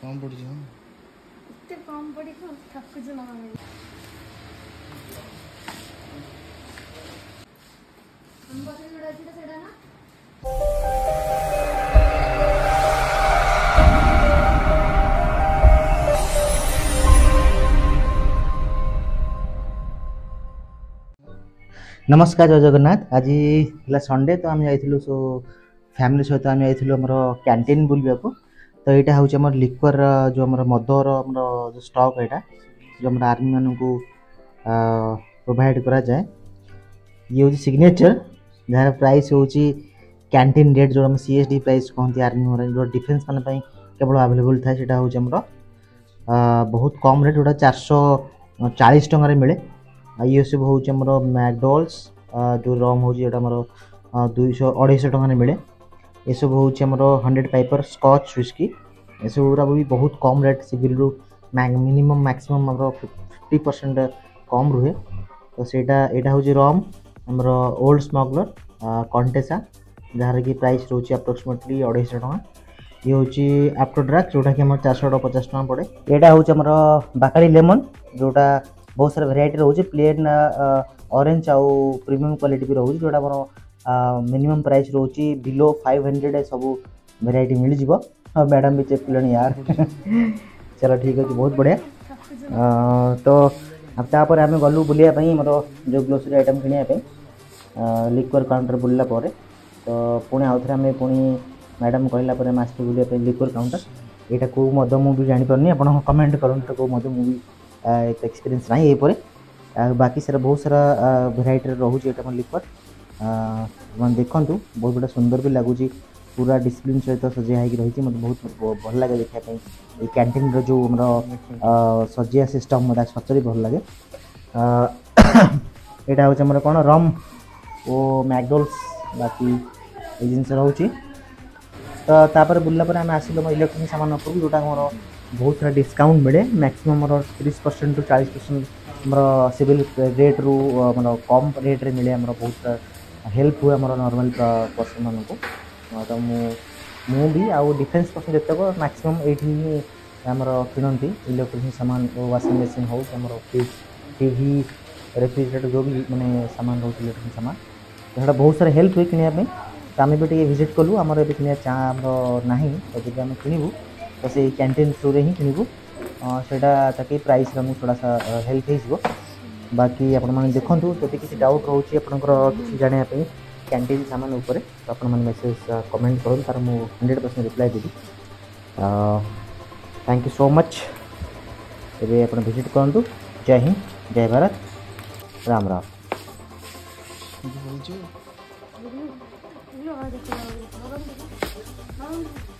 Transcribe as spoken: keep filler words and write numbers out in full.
कम पड़ जाओ इतने कम पड़ी तो थक जो ना हम बस जोड़ा थी तो सेड़ा ना नमस्कार जय जगन्नाथ। आज संडे तो आम जाइलु सो फैमिली सहित आम जाइलु आम कैंटीन बुलवा को। तो यहाँ हूँ आम लिक्वर जो आम मदर आम जो स्टॉक यहाँ जो आम आर्मी मान को प्रोवाइड करा जाए। ये हूँ सिग्नेचर जार प्राइस हूँ कैंटीन रेट जो सी एस डी प्राइस कहते आर्मी जो डिफेन्स मान केवल अवेलेबल थाए से हूँ बहुत कम रेट जोटा चार सौ चालीस टकर मिले। ये सब हूँ आम मैकडॉल्स जो रम हूँ आम दुईश अढ़ाई टकर मिले। ये सब हूँ आम हंड्रेड पाइपर स्कॉच व्हिस्की ये सब गुरा भी बहुत कम रेट सिविल रु मिनिमम मैक्सिमम आम फिफ्टी परसेंट कम रुहे। तो सेटा यहाँ हूँ रम आमर ओल्ड स्मगलर कंटेसा जार कि प्राइस रोच अप्रोक्सीमेटली अढ़ाई टका। ये हूँ आफ्टर डार्क जोटा कि आम चार सौ पचास टका पड़े। यहाँ हूँ आमर बाकाड़ी लेमन जोटा बहुत सारा भेराइटी रोचे प्लेन ऑरेंज आउ प्रीमियम क्वालिटी भी रोचे जोटा आम मिनिमम प्राइस रोचे बिलो फाइव हंड्रेड सब भेराइटी मिल जाव। हाँ मैडम भी चेक कले यार चलो ठीक अच्छे बहुत बढ़िया। तो अब तापर आम गलु बुलायापी मोर जो ग्रोसरी आइटम किनापी लिक्वर काउंटर बुलला पर तो पुणी आउ थे आम पुणी मैडम कहला मास्टर बुलाया लिक्वर काउंटर यहाँ कौ मद मुझे जापारे आप कमेंट करूँ कौ मद मुझे एक्सपीरियंस ना ये बाकी सारा बहुत सारा भेराइटी रोचे ये लिक्वर मैंने देखूँ बहुत बड़ा सुंदर भी लगुच पूरा डिसिप्लिन सहित सजा हो रही मतलब बहुत भल लगे देखापी ये कैंटीन जो आम सजिया सिस्टम मतलब सचरी भल लगे। यहाँ हूँ आम कौन रम और मैकडॉल्स बाकी ये जिन रोचे। तो तापर बुलला पर आम आसिलु इलेक्ट्रोनिक सामान उपरକୁ जोटा मोर बहुत सारा डिस्काउंट मिले मैक्सिमम मोर तीस परसेंट टू चालीस परसेंट मोर सिविल रेट रु मोर कम रेट रे मिले मोर बहुत हेल्प हुए मोर नॉर्मल पर्सन मान को। तो मु भी आउ डिफेन्स पर्सन जितक मैक्सिमम ये आमर किणती इलेक्ट्रोनिक सामान वाशिंग मशीन हो फ्रिज टीवी रेफ्रिजरेटर जो भी मैंने सामान रोच इलेक्ट्रोनिक सामान तो बहुत सारा हेल्प हुए किनापी। तो आम भी टे विजिट कलु आमर ए कि चाह ना तो जब आम किणु तो से कैंटीन थ्रू रे ही किणु से प्राइस में थोड़ा सा हेल्प हो। बाकी आपण मैंने देखूँ जब किसी डाउट रोचे आपंकर किसी जानापी कैंटीन सामान उपर तो आप मेसेज कमेंट करूँ तार मु हंड्रेड परसेंट रिप्लाई देवी। Thank you so much. तेरे आप विजिट करूँ। जय हिंद जय भारत राम राम। वीडियो वीडियो आ देखो